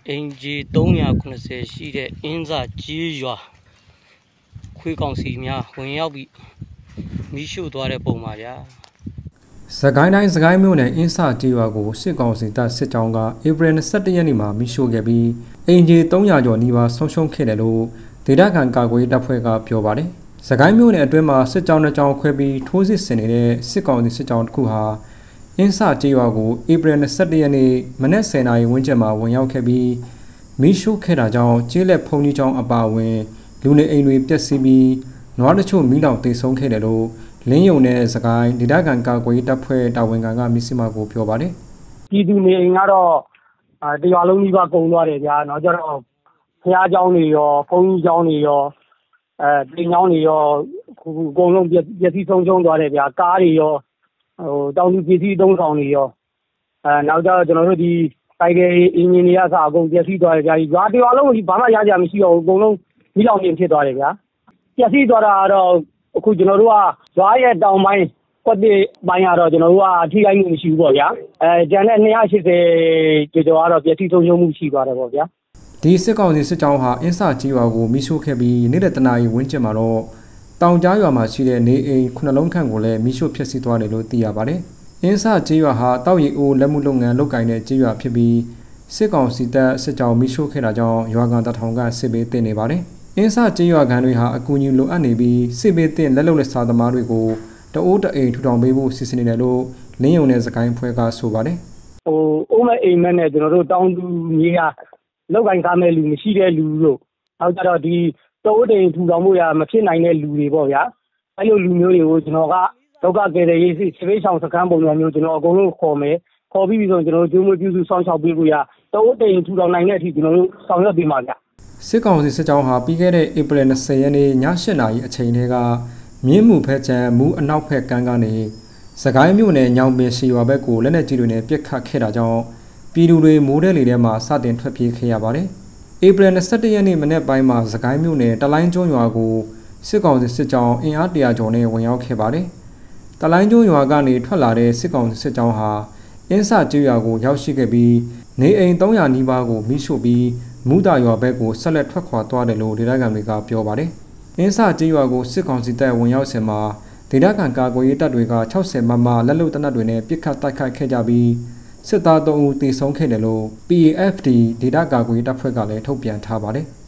NG 390ရှိတဲ့အင်းစာကြီးရွာခွေးကောင်စီများဝင်ရောက်ပြီးမိရှုသွားတဲ့ပုံပါဗျာစကိုင်းတိုင်းစကိုင်းမြို့နယ်အင်းစာကြီးရွာကိုစစ်ကောင်စီတပ်စစ်ကြောင်းကဧပြီ21ရက်နေ့မှာမိရှုခဲ့ပြီးအင်ဂျီ300ကျော်နီးပါးဆုံးရှုံးခဲ့တယ်လို့ဒေသခံကာကွယ်တပ်ဖွဲ့ကပြောပါတယ်စကိုင်းမြို့နယ်အတွင်းမှာစစ်ကြောင်းတစ်ကြောင်းခွဲပြီးထိုးစစ်ဆင်နေတဲ့စစ်ကောင်စီစစ်ကြောင်းတစ်ခုဟာအင်းစာကြီးရွာကိုဧပြီ21ရက်နေ့မနက်10:00နာရီဝန်းကျင်မှာဝင်ရောက်ခဲ့ပြီးမိရှုခဲ့တာကြောင့်ကျေးလက်ဖုန်ကြီးကျောင်းအပါအဝင်လူနေအိမ်တွေပျက်စီးပြီးနွားတချို့မိလောင်တိတ်ဆုံးခဲ့တယ်လို့လင်းယုံနဲ့စကိုင်းဒေသခံကာကွယ်တပ်ဖွဲ့တာဝန်ခံကမစ္စည်းမကိုပြောပါတယ်ပြည်သူနေအိမ်ကတော့တရွာလုံးကြီးပါကုန်သွားတယ်ဗျာနောက်ကျတော့ဖျားเจ้าတွေရောဖုန်ကြီးเจ้าတွေရောတင်เจ้าတွေရောအကုန်လုံးပျက်စီးဆုံးရှုံးသွားတယ်ဗျာကားတွေရောတောင်သူပစ္စည်းသုံးဆောင်တွေရောနောက်ကျတော့ကျွန်တော်တို့ဒီတိုက်တဲ့အင်ဂျင်တွေအစားအကုန်ပျက်စီးသွားတယ်ဗျာရွာတရွာလုံးကြီးဘာမှရကြမရှိတော့ဘူးအကုန်လုံးမိလောင်ပြင်ဖြစ်သွားတယ်ဗျာပျက်စီးသွားတာကတော့အခုကျွန်တော်တို့ကရွာရဲ့တောင်ပိုင်းကွက်တစ်ပိုင်းကတော့ကျွန်တော်တို့ကအထိခိုက်မှုမရှိဘူးပေါ့ဗျာကျန်တဲ့280ကျော်ကတော့ပျက်စီးဆုံးရှုံးမှုရှိသွားတယ်ပေါ့ဗျာဒီစစ်ကောင်စီစစ်ကြောင်းဟာအင်းစာကြီးရွာကိုမိရှို့ခဲ့ပြီးနေ့တဲ့တနာရီဝန်းကျင်မှာတော့တောင်ကြားရွာမှာရှိတဲ့နေအိမ်9လုံးခန့်ကိုလည်းမိရှို့ဖျက်ဆီးသွားတယ်လို့သိရပါတယ်အင်းစာကြီးရွာဟာတောက်ရီအိုလက်မှုလုပ်ငန်းလုပ်ကိုင်တဲ့ကြီးရွာဖြစ်ပြီးစစ်ကောင်စီတပ်စစ်ကြောင်းမိရှို့ခဲ့တာကြောင့်ရွာကန်တထောင်ကစစ်ဘေးတင်နေပါတယ်အင်းစာကျေးရွာခံတွေဟာအကူအညီလိုအပ်နေပြီးစစ်ဘေးတင်လက်လုံလက်စားသမားတွေကိုတအိုးတအိမ်ထူထောင်ပေးဖို့စီစဉ်နေတယ်လို့လင်းယုံနဲ့စကိုင်းဖွဲ့ကဆိုပါတယ်အိုးမဲ့အိမ်မဲ့နဲ့ကျွန်တော်တို့တောင်းသူမြေကလောက်ကင်စားမဲ့လူမရှိတဲ့လူတို့နောက်ကြတော့ဒီတအိုးတအိမ်ထူထောင်ဖို့ရမဖြစ်နိုင်တဲ့လူတွေပေါ့ဗျာအဲ့လိုလူမျိုးတွေကိုကျွန်တော်ကဒုက္ခကယ်ဆယ်ရေးစစ်ဘေးဆောင်စခန်းပုံစံမျိုးကျွန်တော်အကုန်လုံးခေါ်မယ်ခေါ်ပြီးဆိုကျွန်တော်တို့ကျိုးမွေးပြုစုစောင့်ရှောက်ပေးဖို့ရတအိုးတအိမ်ထူထောင်နိုင်တဲ့အထိကျွန်တော်တို့ဆောင်ရွက်ပေးမှာဗျစစ်ကောင်စီစစ်ကြောင်းဟာပြီးခဲ့တဲ့ဧပြီ20ရက်နေ့ည8:00နာရီအချိန်ထဲကမြင်းမှုဖက်ချံမူအနောက်ဖက်ကမ်းကနေစကိုင်းမြို့နယ်ညောင်ပင်ရှီရွာဘက်ကိုလက်နက်ကြီးတွေနဲ့ပစ်ခတ်ခဲ့တာကြောင့်ပြည်သူတွေမိုးတဲ့လေထဲမှာစတင်ထွက်ပြေးခဲ့ရပါတယ်။ဧပြီ21ရက်နေ့မနေ့ပိုင်းမှာစကိုင်းမြို့နယ်တလိုင်းကျွန်းရွာကိုစစ်ကောင်စီစစ်ကြောင်းအင်အား100ကျော်နဲ့ဝင်ရောက်ခဲ့ပါတယ်။တလိုင်းကျွန်းရွာကနေထွက်လာတဲ့စစ်ကောင်စီစစ်ကြောင်းဟာအင်းစာကျွော်ရွာကိုရောက်ရှိခဲ့ပြီးနေအိမ်300နီးပါးကိုမိရှို့ပြီးမူတာရွာဘက်ကိုဆက်လက်ထွက်ခွာသွားတယ်လို့ဒေသခံတွေကပြောပါတယ်။အင်းစာကျေးရွာကိုစစ်ကောင်စီတပ်ဝင်ရောက်စဉ်မှာဒေသခံကာကွယ်ရေးတပ်တွေက60မမလက်လုံတနက်တွေနဲ့ပစ်ခတ်တိုက်ခိုက်ခဲ့ကြပြီးစစ်သား3ဦးသေဆုံးခဲ့တယ်လို့ PAFD ဒေသကာကွယ်ရေးတပ်ဖွဲ့ကလည်းထုတ်ပြန်ထားပါတယ်။